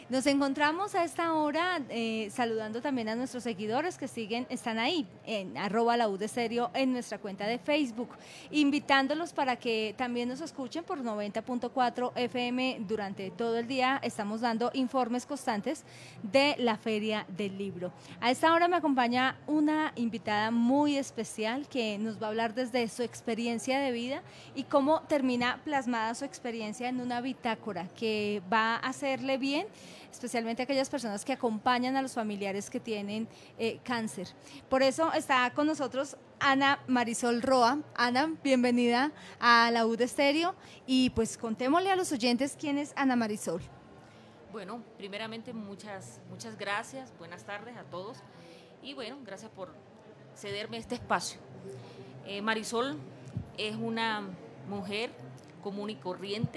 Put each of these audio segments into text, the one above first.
Nos encontramos a esta hora saludando también a nuestros seguidores que están ahí en @laudesterio en nuestra cuenta de Facebook, invitándolos para que también nos escuchen por 90.4 FM durante todo el día. Estamos dando informes constantes de la Feria del Libro. A esta hora me acompaña una invitada muy especial que nos va a hablar desde su experiencia de vida y cómo termina plasmada su experiencia en una bitácora que va a hacerle bien, especialmente a aquellas personas que acompañan a los familiares que tienen cáncer. Por eso está con nosotros Ana Marisol Roa. Ana, bienvenida a la UD Estéreo y pues contémosle a los oyentes quién es Ana Marisol. Bueno, primeramente muchas gracias, buenas tardes a todos y bueno, gracias por cederme este espacio. Marisol es una mujer común y corriente,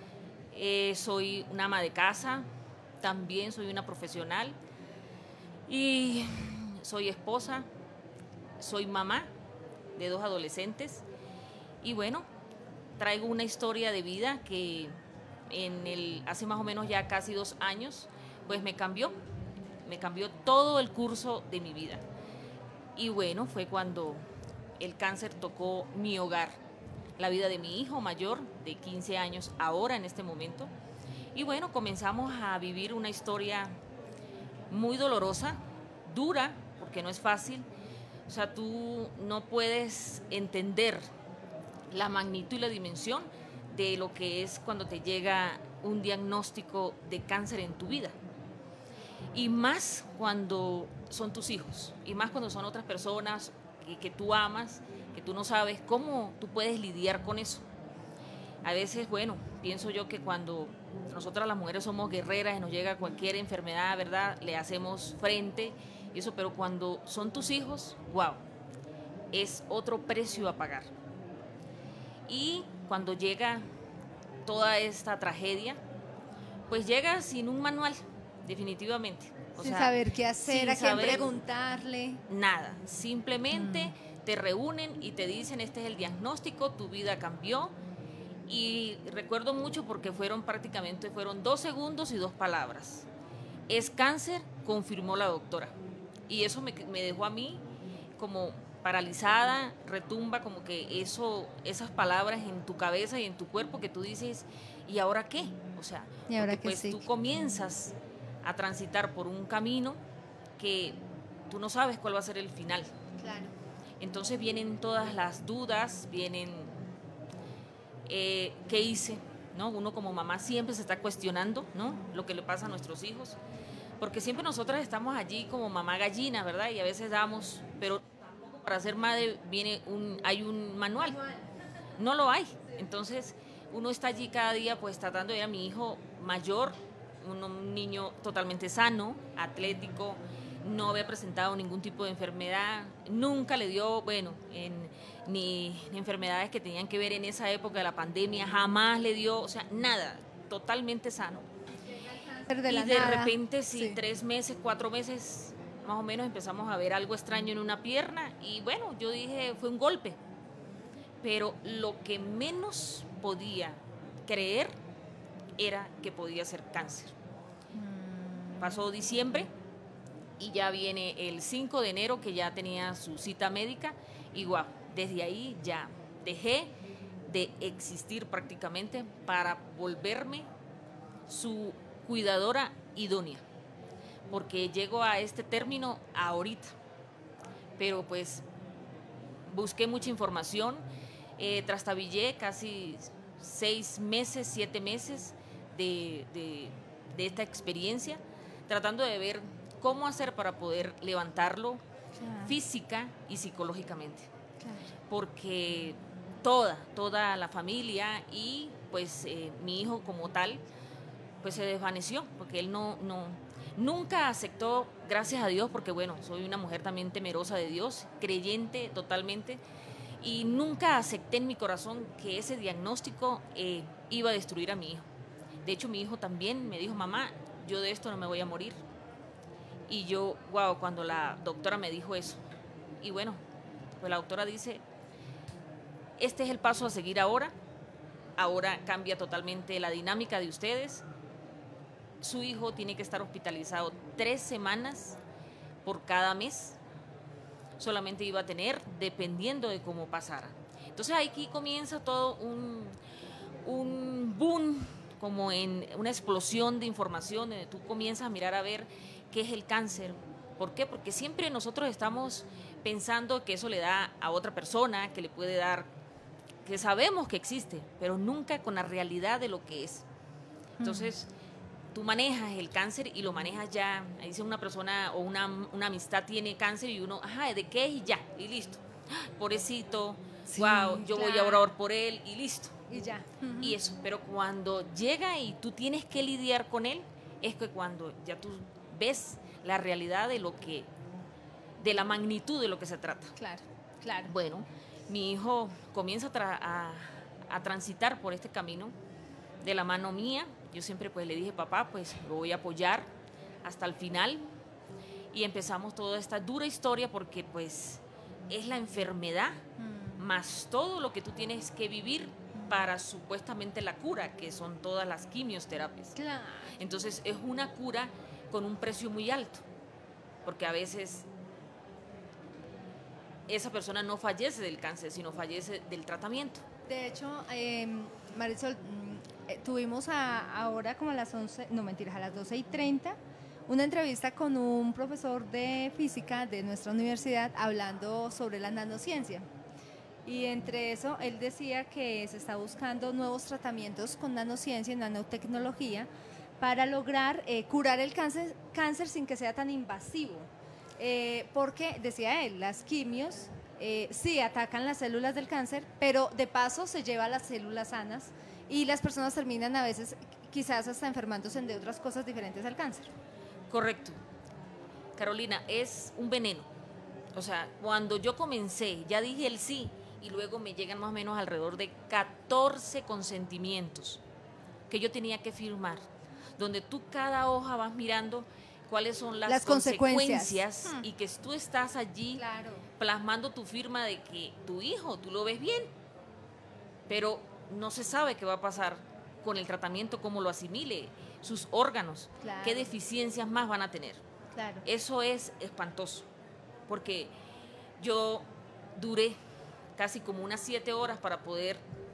soy una ama de casa, también soy una profesional y soy esposa, soy mamá de 2 adolescentes y bueno, traigo una historia de vida que hace más o menos ya casi 2 años, pues me cambió todo el curso de mi vida. Y bueno, fue cuando el cáncer tocó mi hogar, la vida de mi hijo mayor de 15 años ahora en este momento. Y bueno, comenzamos a vivir una historia muy dolorosa, dura, porque no es fácil. O sea, tú no puedes entender la magnitud y la dimensión de lo que es cuando te llega un diagnóstico de cáncer en tu vida. Y más cuando son tus hijos, y más cuando son otras personas que tú amas, que tú no sabes cómo tú puedes lidiar con eso. A veces, bueno, pienso yo que cuando nosotras las mujeres somos guerreras y nos llega cualquier enfermedad, ¿verdad? Le hacemos frente, eso, pero cuando son tus hijos, wow, es otro precio a pagar. Y cuando llega toda esta tragedia, pues llega sin un manual, definitivamente. Sin saber qué hacer, a quién preguntarle. Nada, simplemente te reúnen y te dicen, este es el diagnóstico, tu vida cambió. Y recuerdo mucho porque fueron 2 segundos y 2 palabras. Es cáncer, confirmó la doctora. Y eso me dejó a mí como paralizada, retumba como que esas palabras en tu cabeza y en tu cuerpo que tú dices, ¿y ahora qué? O sea, ¿y ahora qué? Pues tú comienzas a transitar por un camino que tú no sabes cuál va a ser el final. Claro. Entonces vienen todas las dudas, vienen ¿qué hice? ¿No? Uno como mamá siempre se está cuestionando, ¿no? Lo que le pasa a nuestros hijos, porque siempre nosotras estamos allí como mamá gallina, ¿verdad? Y a veces damos, pero para ser madre hay un manual, no lo hay. Entonces uno está allí cada día pues tratando de ver a mi hijo mayor, un niño totalmente sano, atlético, no había presentado ningún tipo de enfermedad, nunca le dio, bueno, ni enfermedades que tenían que ver en esa época de la pandemia, jamás le dio, o sea, nada, totalmente sano. Y de repente, sí, 3 meses, 4 meses, más o menos, empezamos a ver algo extraño en una pierna y bueno, yo dije, fue un golpe. Pero lo que menos podía creer era que podía ser cáncer. Pasó diciembre y ya viene el 5 de enero que ya tenía su cita médica y guau, desde ahí ya dejé de existir prácticamente para volverme su cuidadora idónea, porque llego a este término ahorita, pero pues busqué mucha información, trastabillé casi 6 meses, 7 meses de esta experiencia, tratando de ver cómo hacer para poder levantarlo física y psicológicamente. Porque toda la familia y pues mi hijo como tal, pues se desvaneció, porque él nunca aceptó, gracias a Dios, porque bueno, soy una mujer también temerosa de Dios, creyente totalmente, y nunca acepté en mi corazón que ese diagnóstico iba a destruir a mi hijo. De hecho, mi hijo también me dijo, mamá, yo de esto no me voy a morir. Y yo, wow, cuando la doctora me dijo eso, y bueno, pues la doctora dice, este es el paso a seguir ahora cambia totalmente la dinámica de ustedes, su hijo tiene que estar hospitalizado 3 semanas por cada mes. Solamente iba a tener, dependiendo de cómo pasara. Entonces aquí comienza todo un boom, como en una explosión de información, donde tú comienzas a mirar a ver qué es el cáncer. ¿Por qué? Porque siempre nosotros estamos pensando que eso le da a otra persona, que le puede dar, que sabemos que existe, pero nunca con la realidad de lo que es. Entonces, tú manejas el cáncer y lo manejas ya. Ahí dice una persona o una amistad tiene cáncer y uno, ajá, ¿de qué es? Y ya, y listo. Pobrecito, Sí, wow, yo voy a claro. orar por él y listo. Y ya. Y eso, pero cuando llega y tú tienes que lidiar con él, es que cuando ya tú ves la realidad de lo que, de la magnitud de lo que se trata. Claro, claro. Bueno, mi hijo comienza a transitar por este camino de la mano mía. Yo siempre pues le dije, papá, pues lo voy a apoyar hasta el final. Y empezamos toda esta dura historia porque pues es la enfermedad más todo lo que tú tienes que vivir para supuestamente la cura, que son todas las quimioterapias. Claro. Entonces es una cura con un precio muy alto, porque a veces esa persona no fallece del cáncer, sino fallece del tratamiento. De hecho, Marisol, tuvimos ahora como a las 11, no mentiras, a las 12:30, una entrevista con un profesor de física de nuestra universidad hablando sobre la nanociencia. Y entre eso, él decía que se está buscando nuevos tratamientos con nanociencia y nanotecnología para lograr curar el cáncer sin que sea tan invasivo. Porque, decía él, las quimios sí atacan las células del cáncer, pero de paso se lleva a las células sanas y las personas terminan a veces quizás hasta enfermándose de otras cosas diferentes al cáncer. Correcto. Carolina, es un veneno. O sea, cuando yo comencé, ya dije el sí, y luego me llegan más o menos alrededor de 14 consentimientos que yo tenía que firmar, donde tú cada hoja vas mirando cuáles son las consecuencias y que tú estás allí Claro. plasmando tu firma de que tu hijo, tú lo ves bien, pero no se sabe qué va a pasar con el tratamiento, cómo lo asimile, sus órganos, Claro. qué deficiencias más van a tener. Claro. Eso es espantoso, porque yo duré casi como unas 7 horas para poder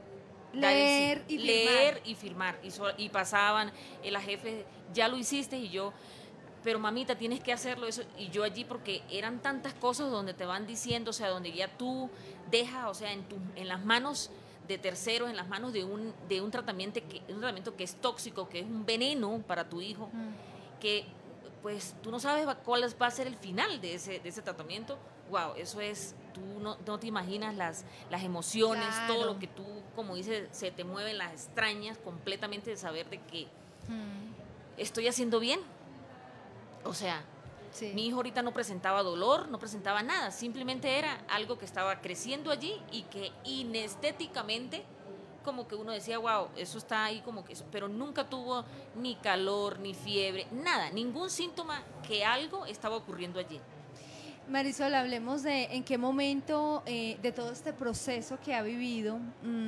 leer y firmar. Y pasaban las jefes, ya lo hiciste, y yo, pero mamita, tienes que hacerlo eso. Y yo allí, porque eran tantas cosas donde te van diciendo, o sea, donde ya tú dejas, o sea, en las manos de terceros, en las manos de un tratamiento que es tóxico, que es un veneno para tu hijo, que pues tú no sabes cuál va a ser el final de ese tratamiento. Wow, eso es, tú no te imaginas las emociones, Claro. todo lo que tú, como dices, se te mueven las extrañas completamente de saber de que estoy haciendo bien. O sea, Sí. mi hijo ahorita no presentaba dolor, no presentaba nada, simplemente era algo que estaba creciendo allí y que inestéticamente como que uno decía, wow, eso está ahí como que eso, pero nunca tuvo ni calor, ni fiebre, nada, ningún síntoma que algo estaba ocurriendo allí. Marisol, hablemos de en qué momento de todo este proceso que ha vivido,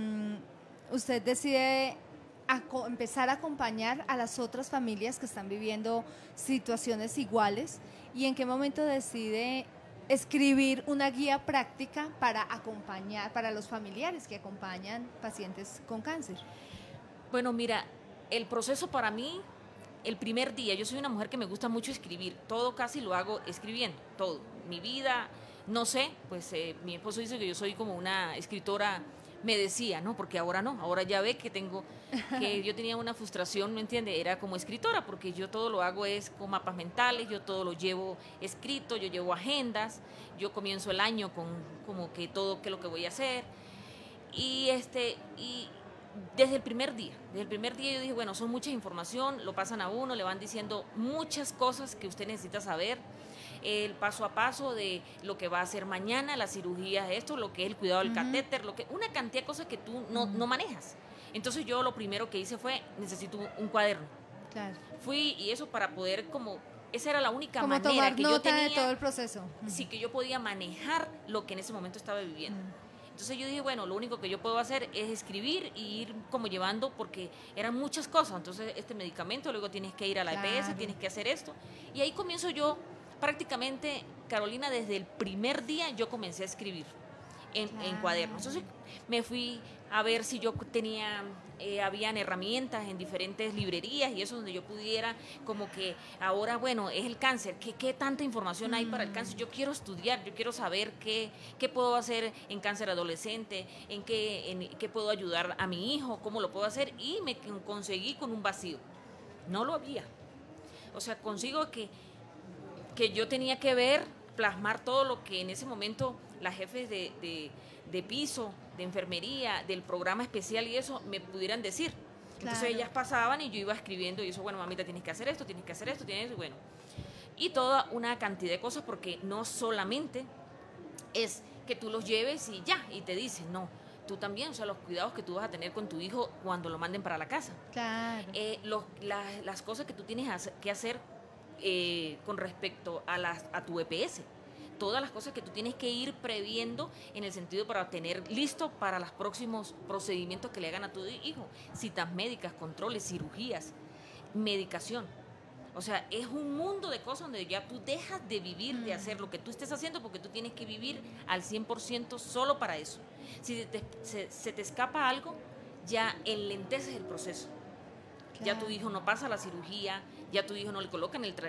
usted decide empezar a acompañar a las otras familias que están viviendo situaciones iguales, y en qué momento decide escribir una guía práctica para acompañar, para los familiares que acompañan pacientes con cáncer. Bueno, mira, el proceso para mí, el primer día, yo soy una mujer que me gusta mucho escribir, todo casi lo hago escribiendo, todo, mi vida, no sé, pues mi esposo dice que yo soy como una escritora, me decía, ¿no? Porque ahora no, ahora ya ve que yo tenía una frustración, ¿me entiende? Era como escritora, porque yo todo lo hago es con mapas mentales, yo todo lo llevo escrito, yo llevo agendas, yo comienzo el año con como que todo, qué es lo que voy a hacer, y desde el primer día yo dije, bueno, son mucha información, lo pasan a uno, le van diciendo muchas cosas que usted necesita saber, el paso a paso de lo que va a hacer mañana, la cirugía, esto, lo que es el cuidado del catéter, una cantidad de cosas que tú no manejas. Entonces yo lo primero que hice fue, necesito un cuaderno. Claro. Fui, y eso para poder esa era la única Como manera tomar que nota yo tenía de todo el proceso. sí, que yo podía manejar lo que en ese momento estaba viviendo. Entonces yo dije, bueno, lo único que yo puedo hacer es escribir y ir como llevando, porque eran muchas cosas. Entonces este medicamento, luego tienes que ir a la EPS, tienes que hacer esto. Y ahí comienzo yo prácticamente, Carolina, desde el primer día yo comencé a escribir en cuadernos. Entonces me fui a ver si yo tenía, habían herramientas en diferentes librerías y eso, donde yo pudiera, como que ahora, bueno, es el cáncer, ¿qué tanta información hay para el cáncer? Yo quiero estudiar, yo quiero saber qué puedo hacer en cáncer adolescente, en qué puedo ayudar a mi hijo, cómo lo puedo hacer, y me conseguí con un vacío. No lo había. O sea, consigo que yo tenía que ver, plasmar todo lo que en ese momento las jefes de piso, de enfermería, del programa especial y eso, me pudieran decir. Entonces ellas pasaban y yo iba escribiendo y eso, bueno, mamita, tienes que hacer esto, tienes que hacer esto, tienes, bueno. Y toda una cantidad de cosas, porque no solamente es que tú los lleves y ya, y te dicen, no, tú también, o sea, los cuidados que tú vas a tener con tu hijo cuando lo manden para la casa. Claro. Las cosas que tú tienes que hacer con respecto a tu EPS. Todas las cosas que tú tienes que ir previendo en el sentido para tener listo para los próximos procedimientos que le hagan a tu hijo. Citas médicas, controles, cirugías, medicación. O sea, es un mundo de cosas donde ya tú dejas de vivir, de hacer lo que tú estés haciendo, porque tú tienes que vivir al 100% solo para eso. Si se te escapa algo, ya enlenteces el proceso. Claro. Ya tu hijo no pasa la cirugía, ya tu hijo no le colocan el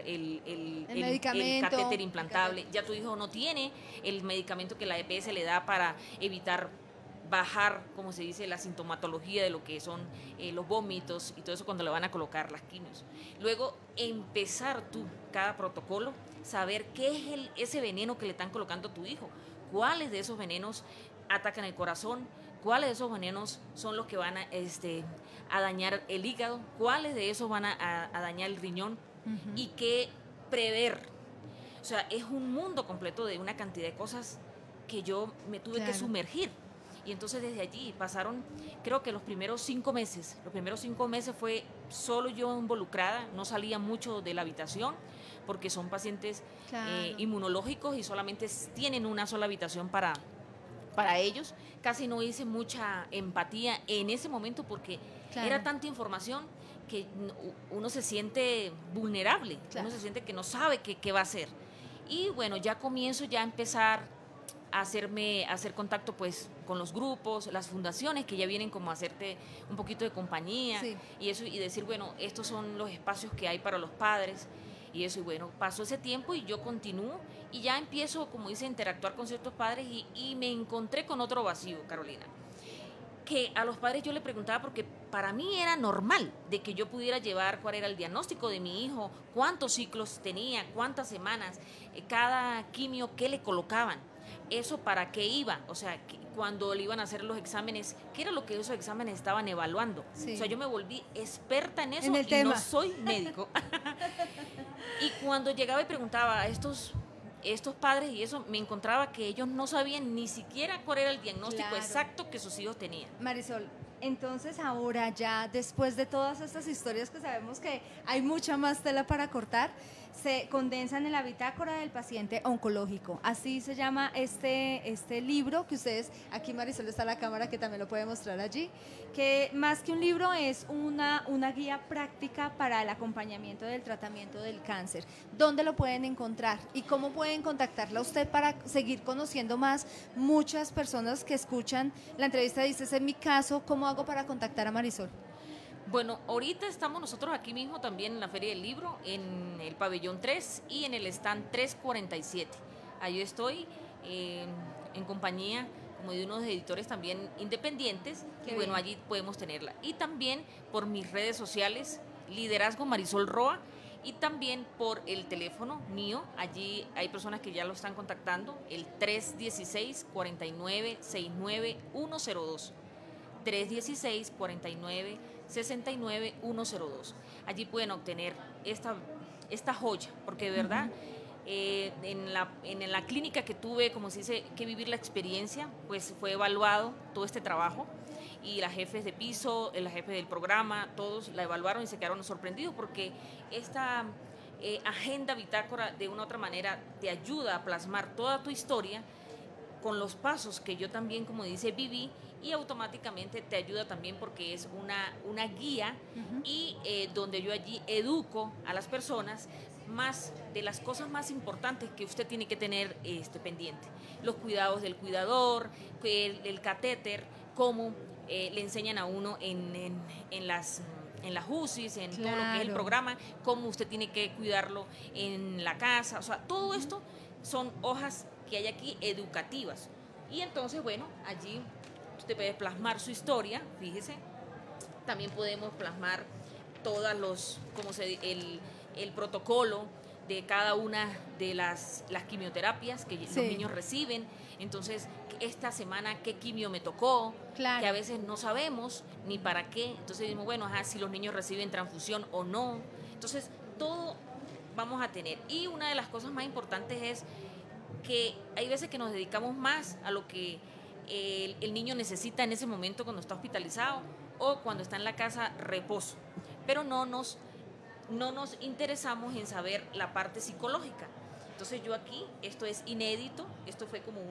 catéter implantable, ya tu hijo no tiene el medicamento que la EPS le da para evitar bajar, como se dice, la sintomatología de lo que son los vómitos y todo eso cuando le van a colocar las quimios. Luego, empezar tú cada protocolo, saber qué es ese veneno que le están colocando a tu hijo, cuáles de esos venenos atacan el corazón, cuáles de esos venenos son los que van a dañar el hígado, cuáles de esos van a dañar el riñón, y qué prever. O sea, es un mundo completo de una cantidad de cosas que yo me tuve que sumergir. Y entonces desde allí pasaron, creo que los primeros 5 meses fue solo yo involucrada, no salía mucho de la habitación, porque son pacientes inmunológicos y solamente tienen una sola habitación para ellos. Casi no hice mucha empatía en ese momento, porque era tanta información que uno se siente vulnerable, uno se siente que no sabe qué va a hacer. Y bueno, ya comienzo a empezar a hacer contacto pues con los grupos, las fundaciones que ya vienen como a hacerte un poquito de compañía, y eso, y decir, bueno, estos son los espacios que hay para los padres. Y eso, y bueno, pasó ese tiempo y yo continúo y ya empiezo, como dice, a interactuar con ciertos padres, y me encontré con otro vacío, Carolina. Que a los padres yo le preguntaba, porque para mí era normal de que yo pudiera llevar cuál era el diagnóstico de mi hijo, cuántos ciclos tenía, cuántas semanas, cada quimio, qué le colocaban, eso para qué iba, o sea, cuando le iban a hacer los exámenes, qué era lo que esos exámenes estaban evaluando. O sea, yo me volví experta en eso, y no soy médico. Y cuando llegaba y preguntaba a estos padres y eso, me encontraba que ellos no sabían ni siquiera cuál era el diagnóstico exacto que sus hijos tenían. Marisol, entonces ahora ya, después de todas estas historias que sabemos que hay mucha más tela para cortar, se condensan en la bitácora del paciente oncológico. Así se llama este libro que ustedes, aquí Marisol está la cámara que también lo puede mostrar allí, que más que un libro es una guía práctica para el acompañamiento del tratamiento del cáncer. ¿Dónde lo pueden encontrar y cómo pueden contactarla a usted para seguir conociendo más? Muchas personas que escuchan la entrevista dicen, en mi caso, ¿cómo hago para contactar a Marisol? Bueno, ahorita estamos nosotros aquí mismo también en la Feria del Libro, en el pabellón 3 y en el stand 347. Ahí estoy en compañía como de unos editores también independientes, y bueno, allí podemos tenerla. Y también por mis redes sociales, Liderazgo Marisol Roa, y también por el teléfono mío, allí hay personas que ya lo están contactando, el 316-4969-102. 316-4969-102. Allí pueden obtener esta joya, porque de verdad, en la clínica que tuve, como se dice, que vivir la experiencia, pues fue evaluado todo este trabajo, y las jefes de piso, las jefes del programa, todos la evaluaron y se quedaron sorprendidos, porque esta agenda bitácora de una u otra manera te ayuda a plasmar toda tu historia con los pasos que yo también, como dice, viví, y automáticamente te ayuda también porque es una guía y donde yo allí educo a las personas más de las cosas más importantes que usted tiene que tener pendiente. Los cuidados del cuidador, el catéter, cómo le enseñan a uno en las UCIs, en todo lo que es el programa, cómo usted tiene que cuidarlo en la casa. O sea, todo esto son hojas que hay aquí educativas. Y entonces, bueno, allí usted puede plasmar su historia, fíjese. También podemos plasmar todas el protocolo de cada una de las quimioterapias que los niños reciben. Entonces, esta semana qué quimio me tocó, que a veces no sabemos ni para qué. Entonces decimos, bueno, si los niños reciben transfusión o no. Entonces, todo vamos a tener. Y una de las cosas más importantes es que hay veces que nos dedicamos más a lo que el niño necesita en ese momento cuando está hospitalizado o cuando está en la casa reposo, pero no nos interesamos en saber la parte psicológica. Entonces yo aquí, esto es inédito, esto fue como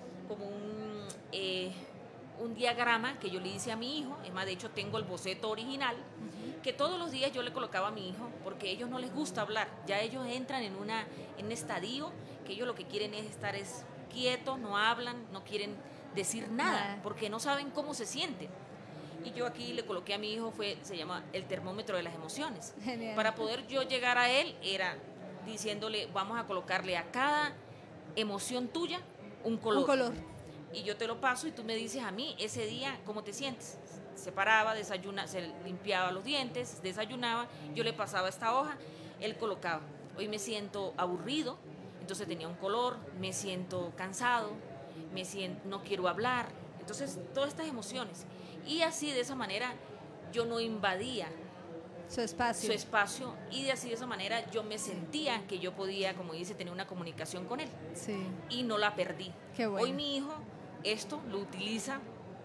un diagrama que yo le hice a mi hijo. Es más, de hecho tengo el boceto original, que todos los días yo le colocaba a mi hijo, porque a ellos no les gusta hablar, ya ellos entran en un estadio que ellos lo que quieren es estar quietos, no hablan, no quieren decir nada, porque no saben cómo se sienten. Y yo aquí le coloqué a mi hijo, se llama el termómetro de las emociones. Genial. Para poder yo llegar a él, era diciéndole, vamos a colocarle a cada emoción tuya un color. Un color. Y yo te lo paso y tú me dices a mí, ese día, ¿cómo te sientes? Se paraba, se limpiaba los dientes, desayunaba, yo le pasaba esta hoja, él colocaba, hoy me siento aburrido, entonces tenía un color, me siento cansado, no quiero hablar. Entonces, todas estas emociones. Y así, de esa manera, yo no invadía su espacio, y de esa manera yo me sentía que yo podía, como dice, tener una comunicación con él. Sí. Y no la perdí. Qué bueno. Hoy mi hijo esto lo utiliza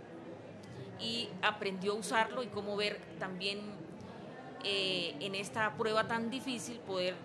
y aprendió a usarlo, y cómo ver también en esta prueba tan difícil poder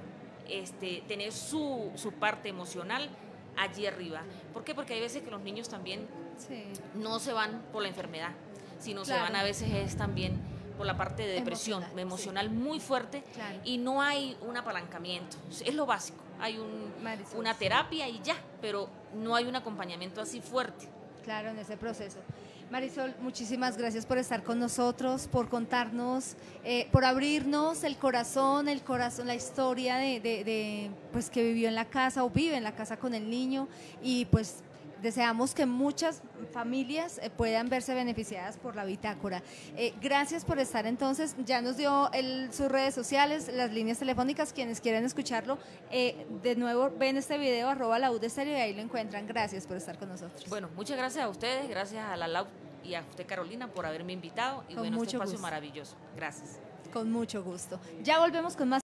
tener su parte emocional allí arriba. ¿Por qué? Porque hay veces que los niños también no se van por la enfermedad, sino se van a veces es también por la parte de depresión emocional muy fuerte, y no hay un apalancamiento, es lo básico, hay una terapia y ya, pero no hay un acompañamiento así fuerte. Claro, en ese proceso. Marisol, muchísimas gracias por estar con nosotros, por contarnos, por abrirnos el corazón, la historia de pues que vivió en la casa o vive en la casa con el niño, y pues deseamos que muchas familias puedan verse beneficiadas por la bitácora. Gracias por estar entonces, ya nos dio sus redes sociales, las líneas telefónicas, quienes quieran escucharlo, de nuevo ven este video, @laudestereo, y ahí lo encuentran. Gracias por estar con nosotros. Bueno, muchas gracias a ustedes, gracias a la LAU y a usted, Carolina, por haberme invitado, y bueno, este espacio maravilloso. Gracias. Con mucho gusto. Ya volvemos con más.